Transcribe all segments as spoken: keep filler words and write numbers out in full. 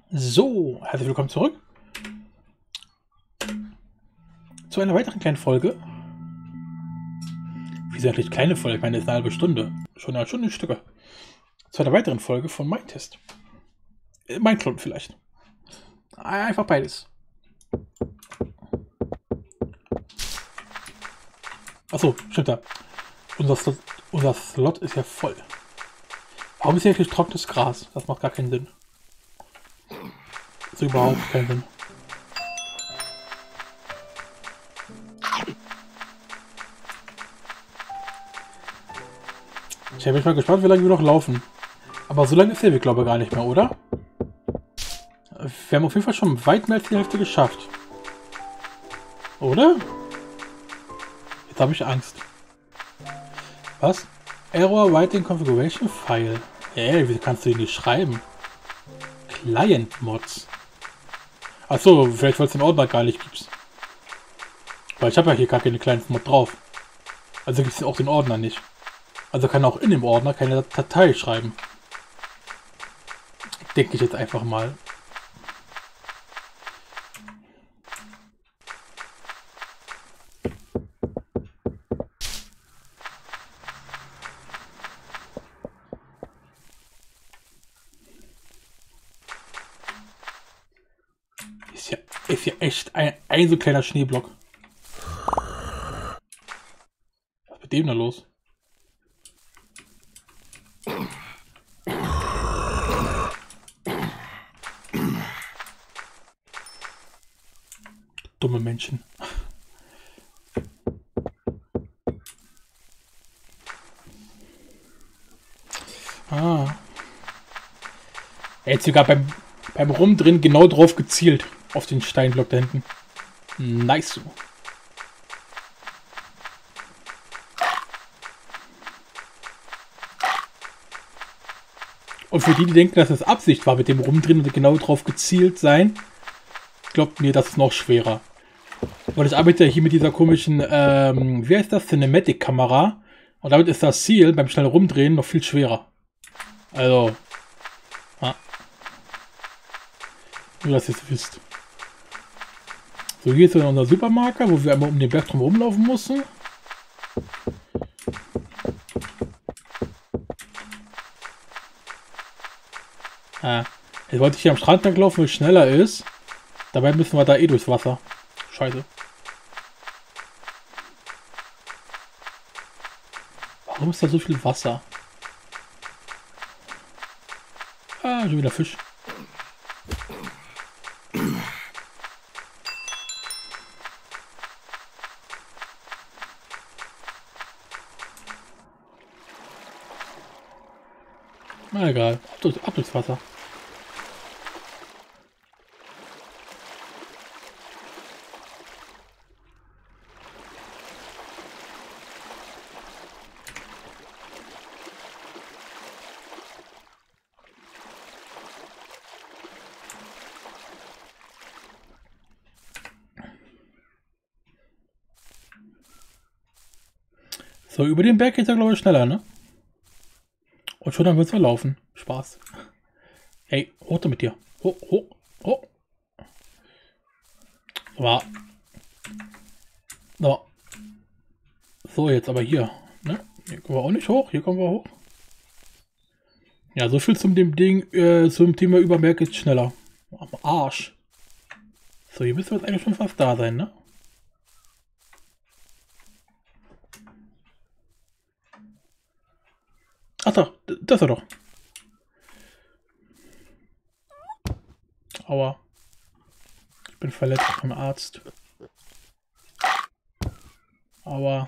So, herzlich willkommen zurück zu einer weiteren kleinen Folge. Wie gesagt, nicht kleine Folge, ich meine, das ist eine halbe Stunde. Schon eine Stunde Stücke. Zu einer weiteren Folge von Mindtest. Äh, mein Klon vielleicht. Einfach beides. Achso, stimmt da. Unser Slot, unser Slot ist ja voll. Warum ist hier eigentlich trockenes Gras? Das macht gar keinen Sinn. Das ist überhaupt keinen Sinn. Ich bin mal gespannt, wie lange wir noch laufen. Aber so lange ist der Weg, glaube ich, gar nicht mehr, oder? Wir haben auf jeden Fall schon weit mehr als die Hälfte geschafft. Oder? Jetzt habe ich Angst. Was? Error Writing Configuration File. Ey, wie kannst du den nicht schreiben? Client Mods. Achso, vielleicht weil es den Ordner gar nicht gibt. Weil ich habe ja hier gar keine Client Mod drauf. Also gibt es auch den Ordner nicht. Also kann auch in dem Ordner keine Datei schreiben. Denke ich jetzt einfach mal. Ist ja, ist ja echt ein, ein so kleiner Schneeblock. Was ist mit dem da los? Dumme Menschen. Ah. Er hat sogar beim, beim Rumdrehen genau drauf gezielt. Auf den Steinblock da hinten. Nice. Und für die, die denken, dass es Absicht war mit dem Rumdrehen und genau drauf gezielt sein, glaubt mir, das ist noch schwerer. Weil ich arbeite ja hier mit dieser komischen, ähm, wie heißt das, Cinematic-Kamera. Und damit ist das Ziel beim schnell Rumdrehen noch viel schwerer. Also, ja. Nur, dass ihr es wisst. So, hier ist dann unser Supermarker, wo wir einmal um den Berg drum rumlaufen mussten. Ah, jetzt wollte ich hier am Strand lang laufen, weil es schneller ist. Dabei müssen wir da eh durchs Wasser. Scheiße. Warum ist da so viel Wasser? Ah, schon wieder Fisch. Na egal, ab durchs, ab durchs Wasser. So, über den Berg geht er, glaube ich, schneller, ne? Und schon dann wird es laufen. Spaß. Hey, hoch mit dir. Hoch, hoch, hoch. Aber. So. So, jetzt aber hier. Ne? Hier kommen wir auch nicht hoch. Hier kommen wir hoch. Ja, so viel zum dem Ding, äh, zum Thema Überberg ist schneller. Am Arsch. So, hier müssen wir jetzt eigentlich schon fast da sein, ne? Ach doch, das ist er doch. Aua. Ich bin verletzt vom Arzt. Aua.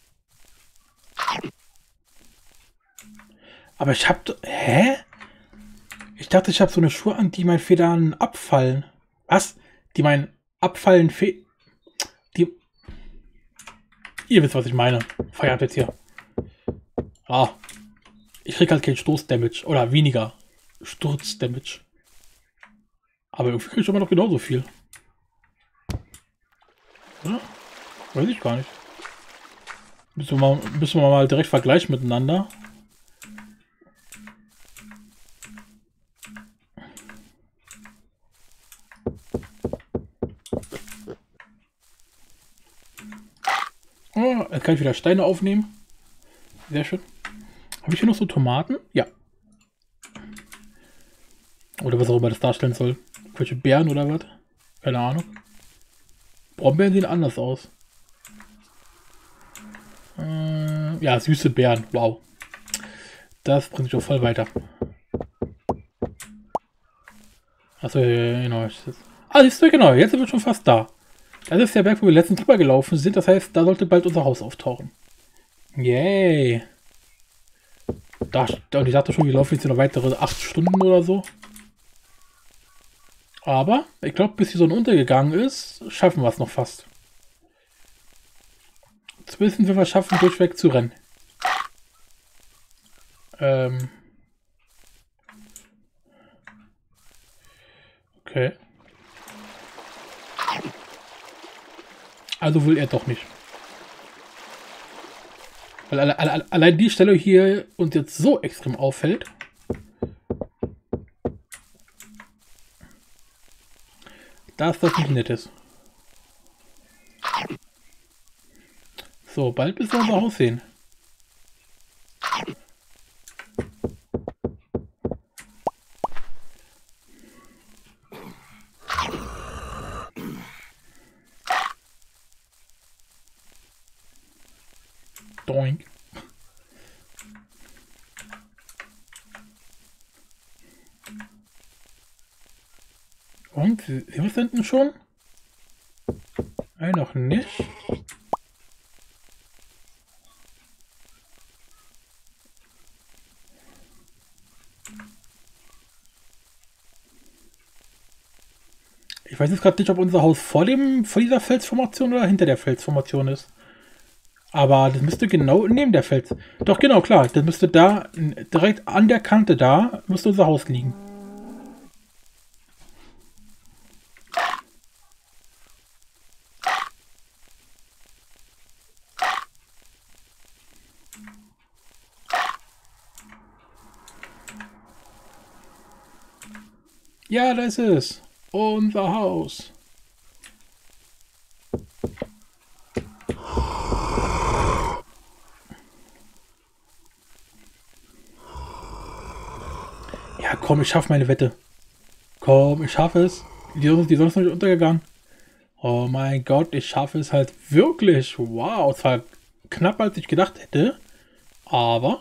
Aber ich hab... Hä? Ich dachte, ich habe so eine Schuhe an, die mein Federn abfallen. Was? Die mein Abfallen fe... Die... Ihr wisst, was ich meine. Feiert jetzt hier. Ah. Ich krieg halt keinen Stoß-Damage. Oder weniger Sturz-Damage. Aber irgendwie krieg ich immer noch genauso viel. Oder? Weiß ich gar nicht. Müssen wir mal, müssen wir mal direkt vergleichen miteinander. Oh, jetzt kann ich wieder Steine aufnehmen. Sehr schön. Habe ich hier noch so Tomaten? Ja. Oder was auch immer das darstellen soll. Welche Beeren oder was? Keine Ahnung. Brombeeren sehen anders aus. Äh, ja, süße Beeren. Wow. Das bringt mich auch voll weiter. Achso, genau. Ah, siehst du, genau. Jetzt sind wir schon fast da. Das ist der Berg, wo wir letztens drüber gelaufen sind. Das heißt, da sollte bald unser Haus auftauchen. Yay. Da, und ich dachte schon, wir laufen jetzt noch weitere acht Stunden oder so. Aber ich glaube, bis die Sonne untergegangen ist, schaffen wir es noch fast. Jetzt wissen wir, was schaffen, durchweg zu rennen. Ähm. Okay. Also will er doch nicht. Weil alle, alle, allein die Stelle hier uns jetzt so extrem auffällt. Dass das nicht nett ist. So, bald müssen wir unser Haus sehen. Doink. Und, sehen wir es hinten schon? Nein, noch nicht. Ich weiß jetzt gerade nicht, ob unser Haus vor dem, vor dieser Felsformation oder hinter der Felsformation ist. Aber das müsste genau neben der Fels... Doch, genau, klar. Das müsste da, direkt an der Kante da, müsste unser Haus liegen. Ja, da ist es. Unser Haus. Ja, komm, ich schaffe meine Wette. Komm, ich schaffe es. Die Sonne, die Sonne ist noch nicht untergegangen. Oh mein Gott, ich schaffe es halt wirklich. Wow, es war knapper, als ich gedacht hätte. Aber...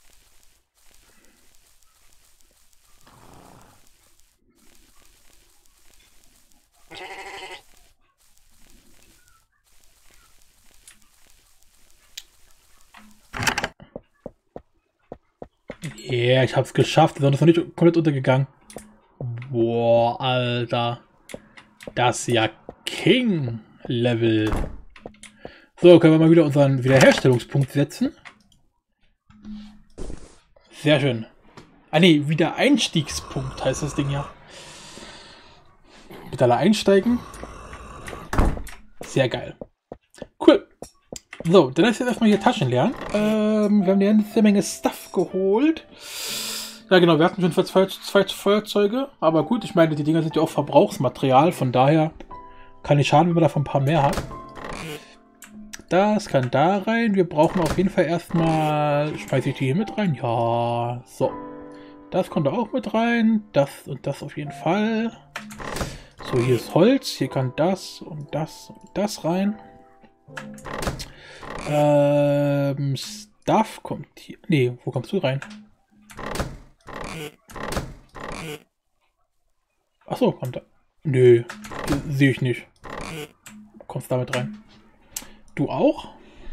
Yeah, ich hab's geschafft. Die Sonne ist noch nicht komplett untergegangen. Boah, Alter. Das ist ja King-Level. So, können wir mal wieder unseren Wiederherstellungspunkt setzen. Sehr schön. Ah ne, Wiedereinstiegspunkt heißt das Ding ja. Mit alle einsteigen. Sehr geil. Cool. So, dann ist jetzt erstmal hier Taschen leeren. Ähm, wir haben eine ganze Menge Stuff geholt. Ja genau, wir hatten schon zwei, zwei Feuerzeuge. Aber gut, ich meine, die Dinger sind ja auch Verbrauchsmaterial. Von daher kann nicht schaden, wenn man davon ein paar mehr hat. Das kann da rein. Wir brauchen auf jeden Fall erstmal... Schmeiße ich die hier mit rein? Ja, so. Das kommt da auch mit rein. Das und das auf jeden Fall. So, hier ist Holz. Hier kann das und das und das rein. Ähm, Stuff kommt hier. Nee, wo kommst du rein? Achso, kommt da. Nö, sehe ich nicht. Kommst damit rein. Du auch?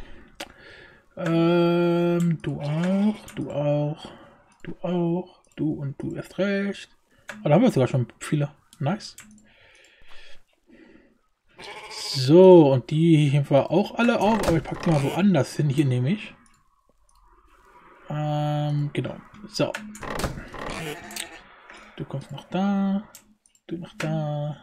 Ähm, du auch, du auch, du auch, du und du erst recht. Oh, da haben wir sogar schon viele. Nice. So, und die heben wir auch alle auf, aber ich packe die mal woanders hin. Hier nehme ich. Ähm, genau. So. Du kommst noch da. Du noch da.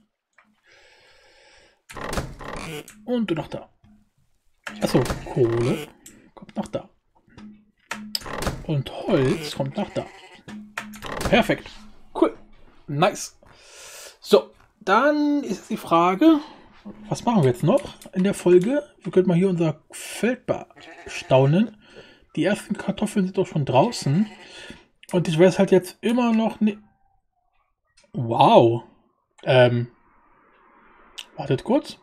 Und du noch da. Achso, Kohle kommt noch da. Und Holz kommt noch da. Perfekt. Cool. Nice. So, dann ist die Frage, was machen wir jetzt noch in der Folge? Wir können mal hier unser Feld bestaunen. Die ersten Kartoffeln sind doch schon draußen. Und ich weiß halt jetzt immer noch nicht... Wow. Ähm. Wartet kurz.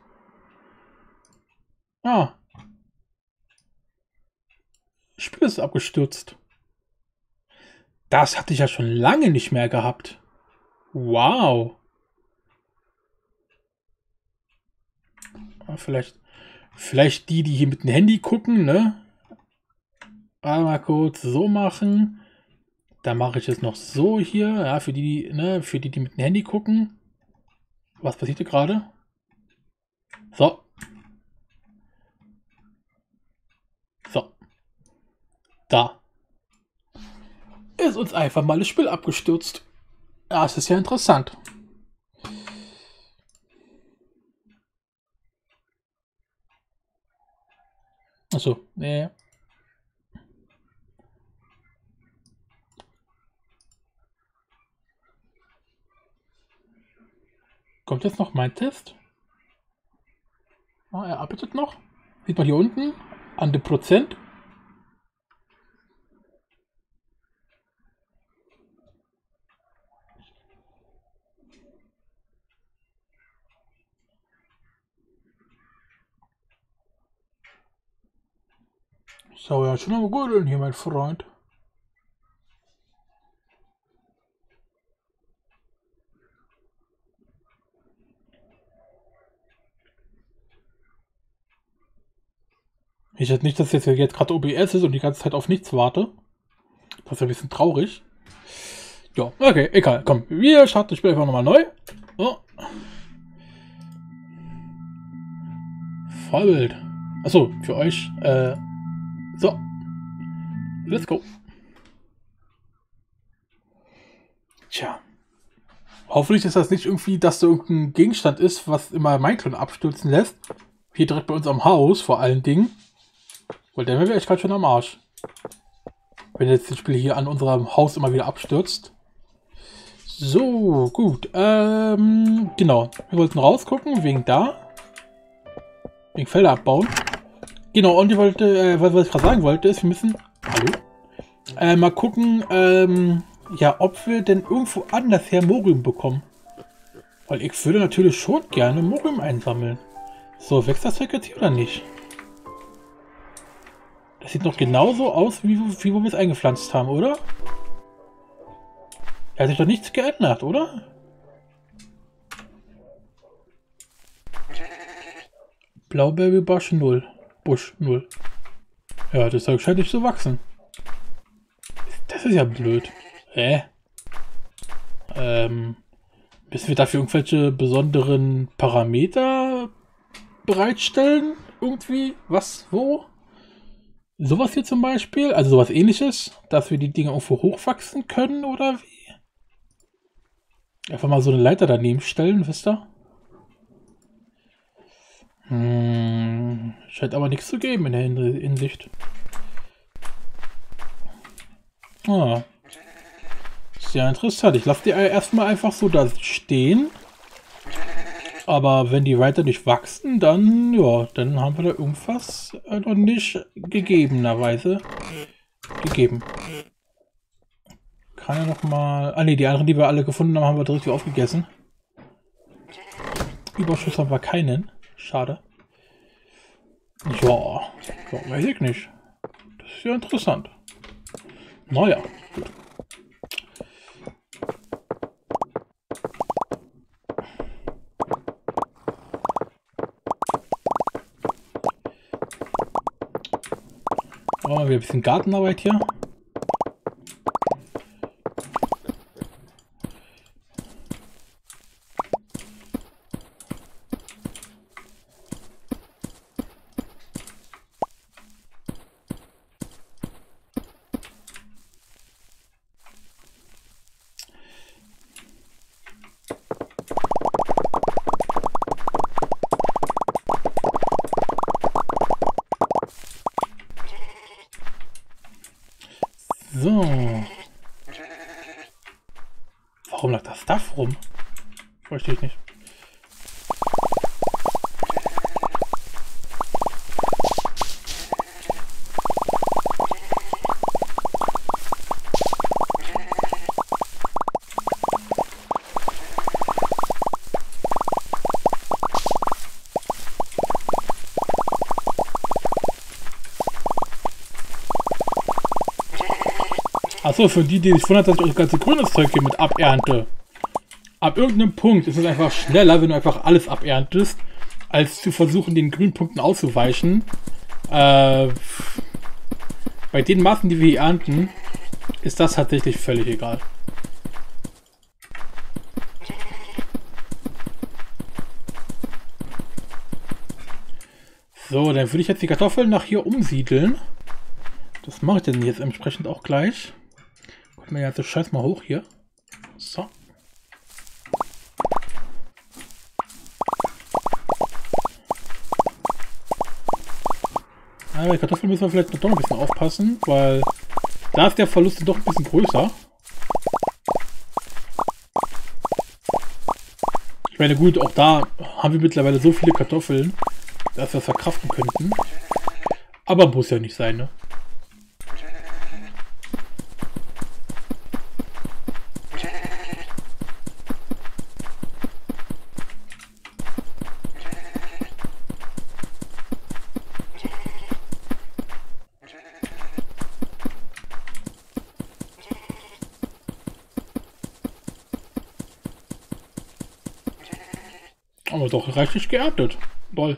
Ah. Das Spiel ist abgestürzt. Das hatte ich ja schon lange nicht mehr gehabt. Wow. Vielleicht, vielleicht die, die hier mit dem Handy gucken, ne? Mal kurz so machen. Dann mache ich es noch so hier, ja, für die, ne, für die, die mit dem Handy gucken. Was passiert hier gerade? So. So. Da. Ist uns einfach mal das Spiel abgestürzt. Das ist ja interessant. Achso, nee. Kommt jetzt noch mein Test? Ah, er arbeitet noch. Sieht man hier unten an dem Prozent. Schau ja schon am Rödeln hier, mein Freund. Ich hätte nicht, dass jetzt, jetzt gerade O B S ist und die ganze Zeit auf nichts warte. Das ist ein bisschen traurig. Ja, okay, egal. Komm, wir starten das Spiel einfach nochmal neu. So. Vorbild. Achso, für euch. Äh, so. Let's go. Tja. Hoffentlich ist das nicht irgendwie, dass da irgendein Gegenstand ist, was immer Minecraft abstürzen lässt. Hier direkt bei uns am Haus vor allen Dingen. Weil dann wäre ich gerade schon am Arsch. Wenn jetzt das Spiel hier an unserem Haus immer wieder abstürzt. So, gut. Ähm, genau. Wir wollten rausgucken, wegen da. Wegen Felder abbauen. Genau, und ich wollte, äh, was ich gerade sagen wollte, ist, wir müssen... Hallo? Äh, mal gucken, ähm, ja, ob wir denn irgendwo anders her Morium bekommen. Weil ich würde natürlich schon gerne Morium einsammeln. So, wächst das jetzt hier oder nicht? Das sieht noch genauso aus, wie, wie wo wir es eingepflanzt haben, oder? Da hat sich doch nichts geändert, oder? Blaubeerbusch null. Busch null. Ja, das Zeug scheint nicht zu wachsen. Das ist ja blöd. Hä? Ähm, müssen wir dafür irgendwelche besonderen Parameter bereitstellen? Irgendwie? Was? Wo? Sowas hier zum Beispiel? Also sowas ähnliches? Dass wir die Dinge irgendwo hochwachsen können oder wie? Einfach mal so eine Leiter daneben stellen, wisst ihr? Hm, scheint aber nichts zu geben in der Hinsicht. Ah. Sehr interessant. Ich lasse die erstmal einfach so da stehen. Aber wenn die weiter nicht wachsen, dann, ja, dann haben wir da irgendwas äh, noch nicht gegebenerweise gegeben. Kann ja noch mal... Ah ne, die anderen, die wir alle gefunden haben, haben wir direkt wieder aufgegessen. Überschuss haben wir keinen. Schade. Ja, ja, weiß ich nicht. Das ist ja interessant. Naja, gut. Oh, wir ein bisschen Gartenarbeit hier. So. Warum lag das Stuff rum? Verstehe ich nicht. Achso, für die, die sich wundern, dass ich das ganze grüne Zeug hier mit abernte. Ab irgendeinem Punkt ist es einfach schneller, wenn du einfach alles aberntest, als zu versuchen, den grünen Punkten auszuweichen. Äh, bei den Massen, die wir hier ernten, ist das tatsächlich völlig egal. So, dann würde ich jetzt die Kartoffeln nach hier umsiedeln. Das mache ich dann jetzt entsprechend auch gleich. Gucken wir jetzt das Scheiß mal hoch hier. So. Aber die Kartoffeln müssen wir vielleicht noch ein bisschen aufpassen, weil da ist der Verlust doch ein bisschen größer. Ich meine, gut, auch da haben wir mittlerweile so viele Kartoffeln, dass wir es verkraften könnten. Aber muss ja nicht sein, ne? Aber doch reichlich geerntet. Toll.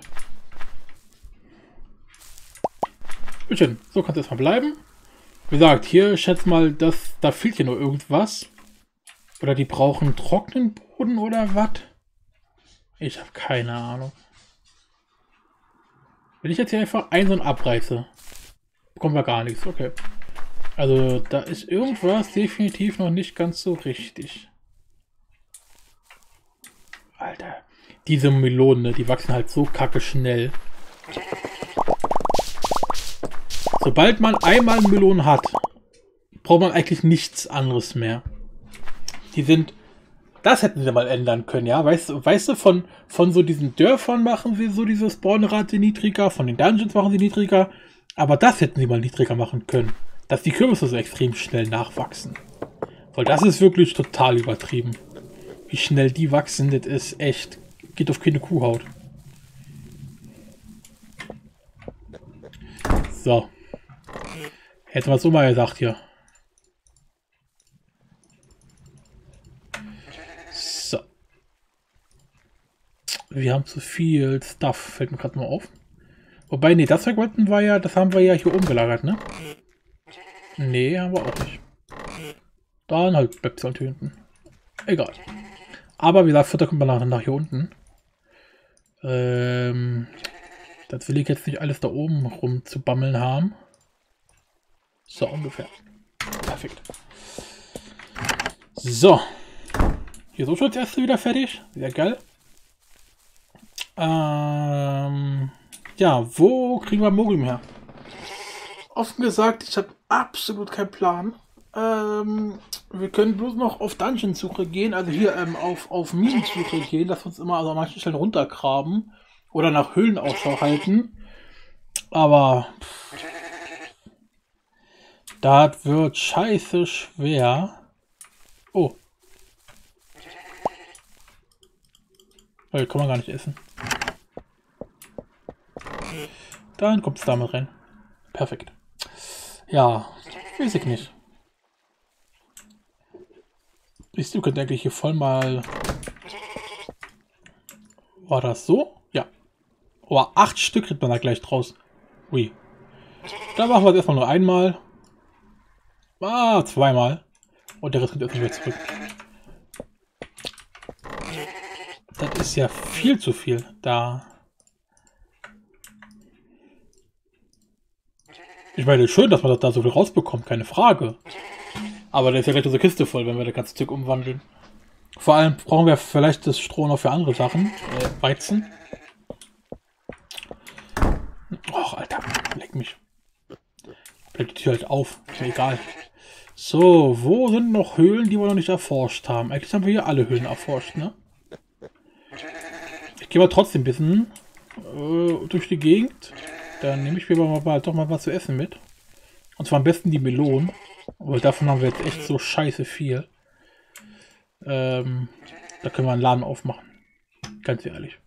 Bittchen, so kann es erstmal bleiben. Wie gesagt, hier, ich schätze mal, dass da fehlt hier noch irgendwas. Oder die brauchen trockenen Boden oder was? Ich habe keine Ahnung. Wenn ich jetzt hier einfach ein und abreiße, bekommen wir gar nichts. Okay. Also da ist irgendwas definitiv noch nicht ganz so richtig. Alter. Diese Melonen, die wachsen halt so kacke schnell. Sobald man einmal Melonen hat, braucht man eigentlich nichts anderes mehr. Die sind... Das hätten sie mal ändern können, ja? Weißt, weißt du, von, von so diesen Dörfern machen sie so diese Spawnrate niedriger, von den Dungeons machen sie niedriger, aber das hätten sie mal niedriger machen können. Dass die Kürbisse so extrem schnell nachwachsen. Weil das ist wirklich total übertrieben. Wie schnell die wachsen, das ist echt... Geht auf keine Kuhhaut. So. Hätten wir es so mal gesagt hier. So. Wir haben zu viel Stuff. Fällt mir gerade mal auf. Wobei, nee, das Zeug wollten wir ja, das haben wir ja hier umgelagert, ne? Nee, haben wir auch nicht. Dann halt bleibt es halt hier hinten. Egal. Aber wie gesagt, Futter kommt man nach, nach hier unten. Ähm, das will ich jetzt nicht alles da oben rum zu bammeln haben. So ungefähr. Perfekt. So. Hier ist auch schon das erste wieder fertig. Sehr geil. Ähm, ja, wo kriegen wir Moglim her? Offen gesagt, ich habe absolut keinen Plan. Ähm, wir können bloß noch auf Dungeon-Suche gehen, also hier ähm, auf, auf Minensuche gehen, dass wir uns immer also an manchen Stellen runtergraben oder nach Höhlen Ausschau halten. Aber pff, das wird scheiße schwer. Oh. Oh, kann man gar nicht essen. Dann kommt es damit rein. Perfekt. Ja, weiß ich nicht. Ich du könnt eigentlich hier voll mal... War das so? Ja. Oh, acht Stück kriegt man da gleich draus. Ui. Da machen wir es erstmal nur einmal. Ah, zweimal. Und der Rest kommt erstmal wieder zurück. Das ist ja viel zu viel. Da. Ich meine, schön, dass man da so viel rausbekommt, keine Frage. Aber da ist ja gleich unsere Kiste voll, wenn wir das ganze Zeug umwandeln. Vor allem brauchen wir vielleicht das Stroh noch für andere Sachen. Äh, Weizen. Och, Alter, leck mich. Bleibt die Tür halt auf. Ist mir egal. So, wo sind noch Höhlen, die wir noch nicht erforscht haben? Eigentlich haben wir hier alle Höhlen erforscht, ne? Ich gehe mal trotzdem ein bisschen äh, durch die Gegend. Dann nehme ich mir aber mal, doch mal was zu essen mit. Und zwar am besten die Melonen. Aber davon haben wir jetzt echt so scheiße viel. Ähm, da können wir einen Laden aufmachen. Ganz ehrlich.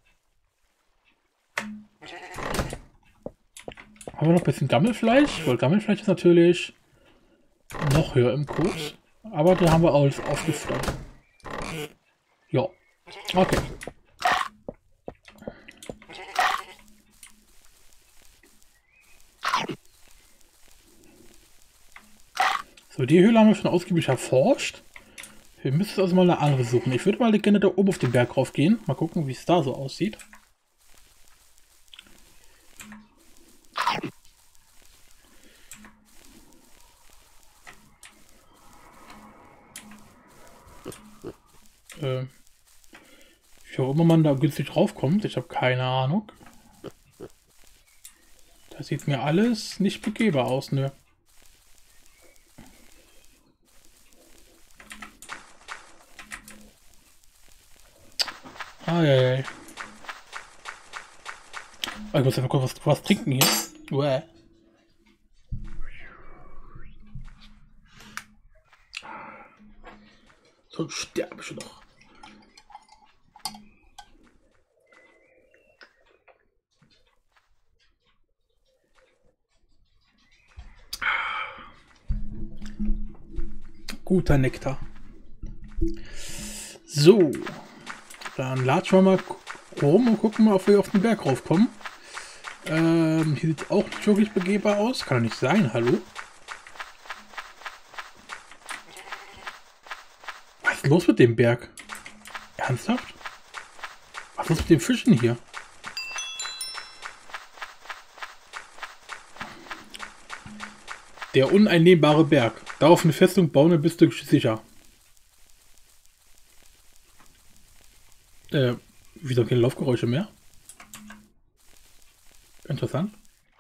Haben wir noch ein bisschen Gammelfleisch? Weil Gammelfleisch ist natürlich noch höher im Kurs. Aber da haben wir alles aufgeführt. Ja. Okay. So, die Höhle haben wir schon ausgiebig erforscht. Wir müssen also mal eine andere suchen. Ich würde mal gerne da oben auf den Berg rauf gehen. Mal gucken, wie es da so aussieht. Äh, wie auch immer man da günstig draufkommt. Ich habe keine Ahnung. Das sieht mir alles nicht begehbar aus, ne? Ah, ja, ja. Oh, ich muss einfach kurz was, was trinken hier. Uäh. So sterbe ich noch. Guter Nektar. So. Dann latschen wir mal rum und gucken mal, ob wir auf den Berg raufkommen. Ähm, hier sieht es auch nicht wirklich begehbar aus. Kann doch nicht sein, hallo? Was ist los mit dem Berg? Ernsthaft? Was ist los mit den Fischen hier? Der uneinnehmbare Berg. Darauf eine Festung bauen, dann bist du sicher. Äh, wieso keine Laufgeräusche mehr? Interessant.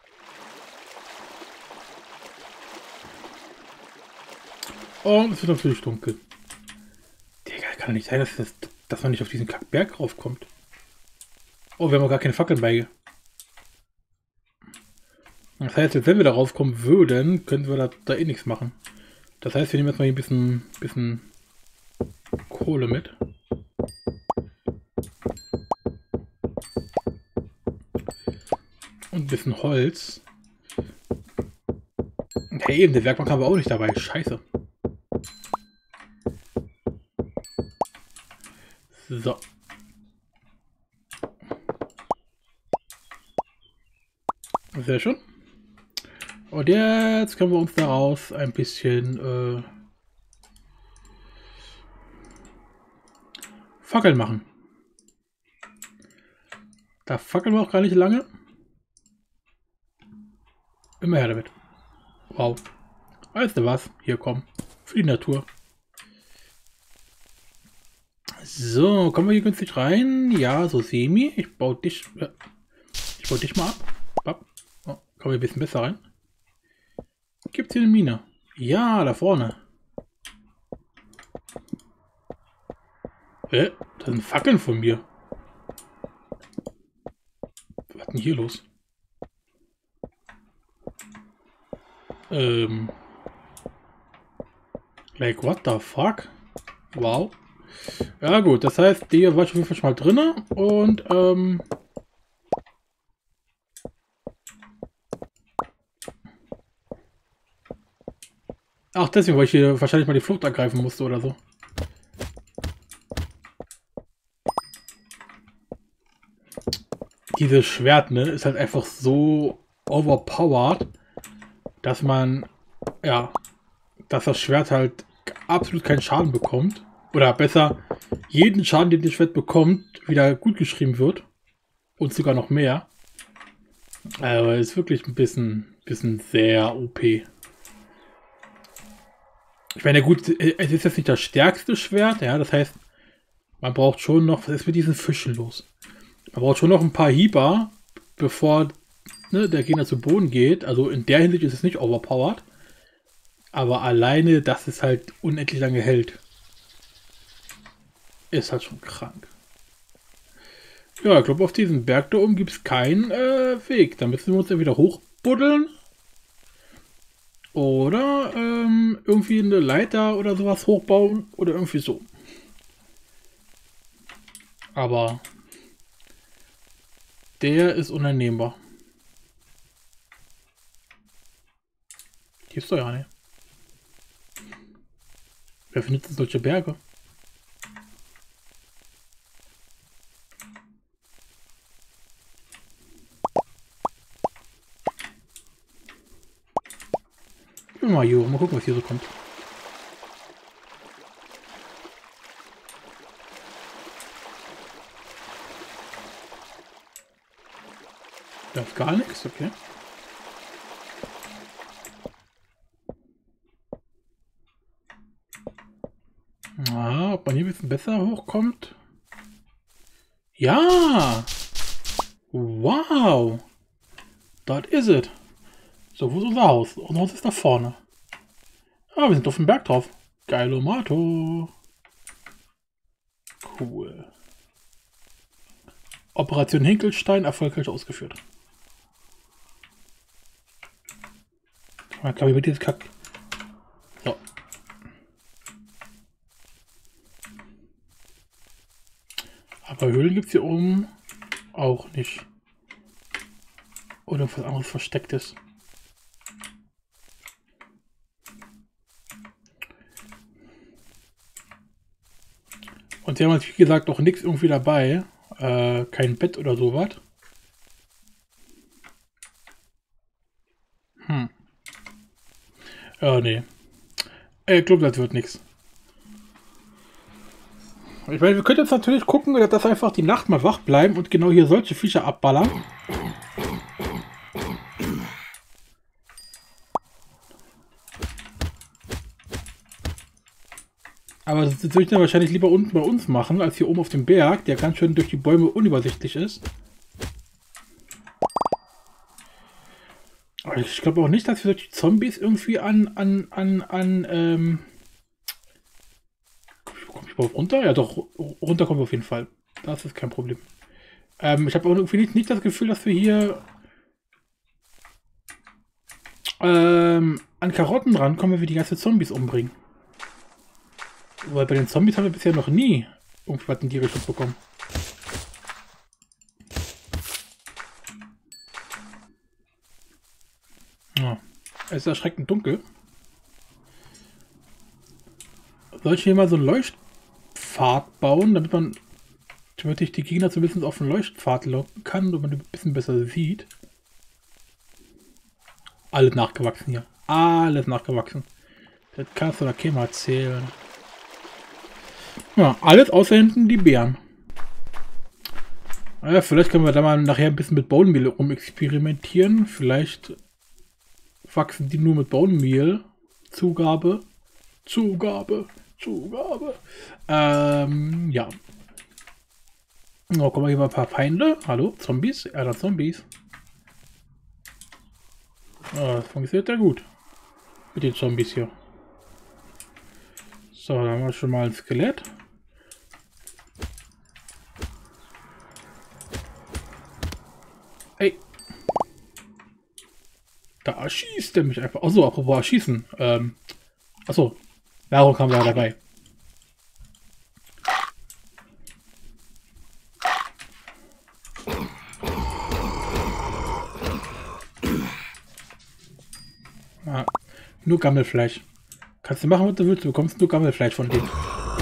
Oh, es wird natürlich dunkel. Digga, kann nicht sein, dass, das, dass man nicht auf diesen Kackberg raufkommt. Oh, wir haben auch gar keine Fackeln bei. Das heißt, wenn wir da raufkommen würden, könnten wir da, da eh nichts machen. Das heißt, wir nehmen jetzt mal hier ein bisschen, bisschen Kohle mit. Und ein bisschen Holz. Hey, eben, der Werkbank haben wir auch nicht dabei. Scheiße. So. Sehr schön. Und jetzt können wir uns daraus ein bisschen äh, Fackeln machen. Da fackeln wir auch gar nicht lange. Immer her damit. Wow. Weißt du was? Hier, komm. Für die Natur. So, kommen wir hier günstig rein? Ja, so semi. Ich baue dich. Äh, ich baue dich mal ab. Oh, kommen wir ein bisschen besser rein. Gibt es hier eine Mine? Ja, da vorne. Äh, das sind Fackeln von mir. Was ist denn hier los? Ähm. Like, what the fuck? Wow. Ja gut, das heißt, die war ich auf jeden Fall schon mal drin und ähm. Ach, deswegen, weil ich hier wahrscheinlich mal die Flucht ergreifen musste oder so. Dieses Schwert, ne, ist halt einfach so overpowered, dass man, ja, dass das Schwert halt absolut keinen Schaden bekommt. Oder besser, jeden Schaden, den das Schwert bekommt, wieder gut geschrieben wird. Und sogar noch mehr. Also ist wirklich ein bisschen, bisschen sehr O P. Ich meine, gut, es ist jetzt nicht das stärkste Schwert, ja, das heißt, man braucht schon noch, was ist mit diesen Fischen los? Man braucht schon noch ein paar Hieber, bevor ne, der Gegner zu Boden geht. Also in der Hinsicht ist es nicht overpowered. Aber alleine, dass es halt unendlich lange hält, ist halt schon krank. Ja, ich glaube, auf diesem Berg da oben gibt es keinen äh, Weg. Da müssen wir uns ja wieder hochbuddeln. Oder ähm, irgendwie eine Leiter oder sowas hochbauen. Oder irgendwie so. Aber der ist uneinnehmbar. Gibt's doch ja nicht. Wer findet denn solche Berge? Mal hier, mal gucken, was hier so kommt. Da ist gar nichts, okay. Ah, ob man hier ein bisschen besser hochkommt? Ja! Wow! Das ist es. So, wo ist unser Haus? Unser Haus ist da vorne. Ah, wir sind auf dem Berg drauf. Geilomato. Cool. Operation Hinkelstein erfolgreich ausgeführt. Ich glaube, mit jetzt Kack. So. Aber Höhlen gibt es hier oben auch nicht. Oder was anderes Verstecktes. Und sie haben jetzt, wie gesagt, auch nichts irgendwie dabei. Äh, kein Bett oder sowas. Hm. Ja, nee. Ich glaube, das wird nichts. Ich meine, wir können jetzt natürlich gucken, dass einfach die Nacht mal wach bleiben und genau hier solche Viecher abballern. Aber das würde ich dann wahrscheinlich lieber unten bei uns machen, als hier oben auf dem Berg, der ganz schön durch die Bäume unübersichtlich ist. Aber ich glaube auch nicht, dass wir die Zombies irgendwie an, an, an, an, ähm... Komme ich überhaupt runter? Ja doch, runter kommen wir auf jeden Fall. Das ist kein Problem. Ähm, ich habe auch irgendwie nicht, nicht das Gefühl, dass wir hier ähm, an Karotten rankommen, wenn wir die ganzen Zombies umbringen. Weil bei den Zombies haben wir bisher noch nie irgendwas in die Richtung bekommen. Ja. Es ist erschreckend dunkel. Soll ich hier mal so einen Leuchtpfad bauen, damit man damit ich die Gegner zumindest auf den Leuchtpfad locken kann und man ein bisschen besser sieht. Alles nachgewachsen hier. Alles nachgewachsen. Das kannst du da keiner erzählen. Ja, alles außer hinten die Beeren. Ja, vielleicht können wir da mal nachher ein bisschen mit Bone Meal rumexperimentieren. Vielleicht wachsen die nur mit Bone Meal. Zugabe. Zugabe. Zugabe. Ähm, ja. Oh, guck mal, hier mal ein paar Feinde. Hallo, Zombies? Ja, da Zombies. Oh, das funktioniert ja gut. Mit den Zombies hier. So, dann haben wir schon mal ein Skelett. Ey. Da erschießt er mich einfach. Achso, apropos erschießen. Ähm, achso, Nahrung haben wir dabei. Ah, nur Gammelfleisch. Kannst du machen, was du willst, du bekommst nur Gammelfleisch von denen.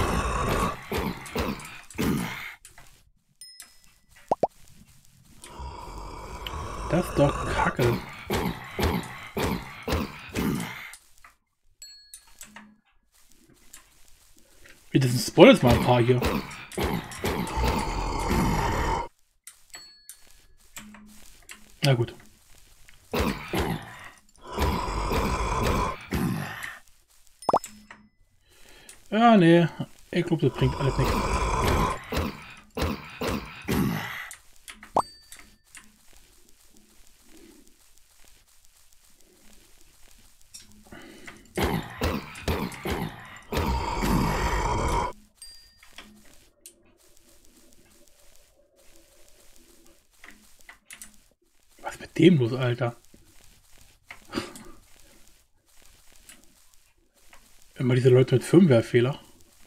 Das ist doch Kacke. Wenigstens spoil jetzt mal ein paar hier. Na gut. Ja, nee. Ich glaube, das bringt alles nichts. Was ist mit dem los, Alter? Immer diese Leute mit Firmware-Fehler.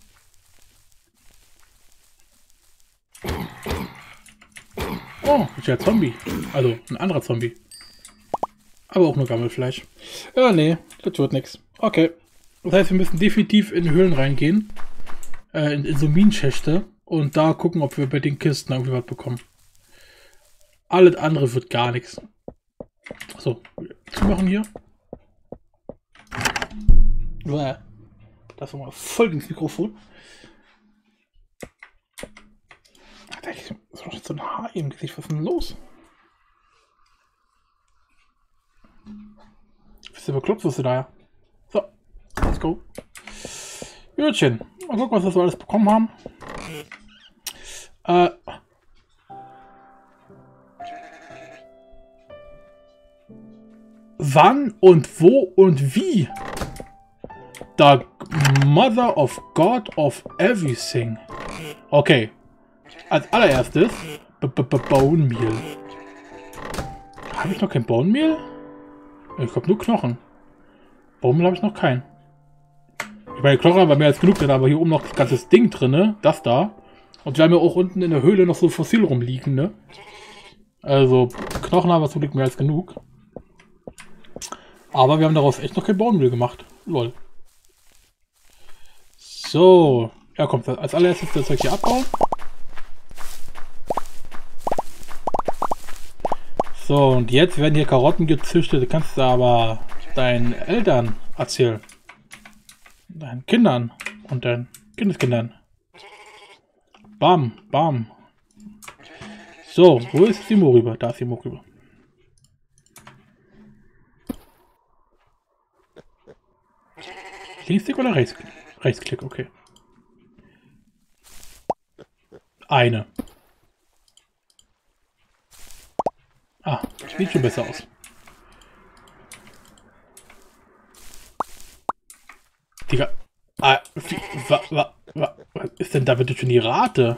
Oh, ist ja Zombie. Also ein anderer Zombie. Aber auch nur Gammelfleisch. Ja, nee, das wird nichts. Okay. Das heißt, wir müssen definitiv in Höhlen reingehen. Äh, in, in so Minenschächte. Und da gucken, ob wir bei den Kisten irgendwie was bekommen. Alles andere wird gar nichts. So, zumachen hier. Das war mal voll ins Mikrofon. Da ist noch so ein Haar im Gesicht. Was ist denn los? Bist du bekloppt, wirst du da? So, let's go. Jürchen, mal gucken, was wir so alles bekommen haben. Äh. Wann und wo und wie? The Mother of God of Everything. Okay. Als allererstes B -B -B Bone Meal. Habe ich noch kein Bone Meal? Ich glaube nur Knochen. Bone Meal habe ich noch keinen. Ich meine, Knochen haben wir mehr als genug, denn aber hier oben noch das ganze Ding drin, ne? Das da. Und wir haben ja auch unten in der Höhle noch so Fossil rumliegen, ne? Also, Knochen haben wir zum Glück mehr als genug. Aber wir haben daraus echt noch kein Bone Meal gemacht. Lol. So. Ja, kommt, als allererstes das Zeug hier abbauen. So, und jetzt werden hier Karotten gezüchtet. Du kannst du aber deinen Eltern erzählen. Deinen Kindern und deinen Kindeskindern. Bam, bam. So, wo ist die Mohrrübe? Da ist die Mohrrübe. Linksklick oder Rechts Rechtsklick? Okay. Eine. Ah, sieht schon besser aus. Digga. Ah, wie, wa, wa, wa, was ist denn da bitte schon die Rate?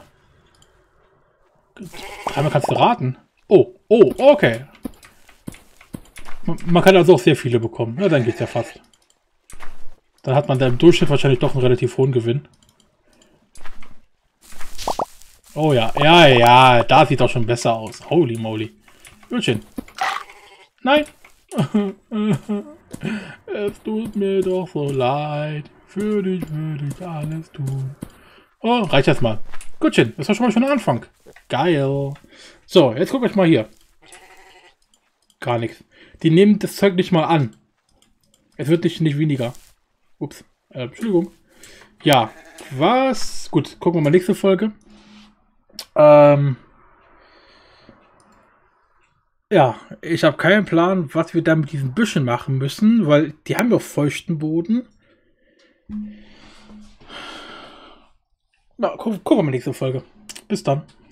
Dreimal kannst du raten. Oh, oh, okay. Man, man kann also auch sehr viele bekommen. Na, dann geht's ja fast. Dann hat man da im Durchschnitt wahrscheinlich doch einen relativ hohen Gewinn. Oh ja, ja, ja, da sieht doch schon besser aus. Holy moly. Hütchen. Nein. Es tut mir doch so leid. Für dich würde ich alles tun. Oh, reicht jetzt mal. Gutchen, das war schon mal schon ein Anfang. Geil. So, jetzt guckt euch mal hier. Gar nichts. Die nehmen das Zeug nicht mal an. Es wird nicht, nicht weniger. Ups. Äh, Entschuldigung. Ja, was? Gut, gucken wir mal nächste Folge. Ähm... Ja, ich habe keinen Plan, was wir da mit diesen Büschen machen müssen, weil die haben ja feuchten Boden. Na, gucken wir mal nächste Folge. Bis dann.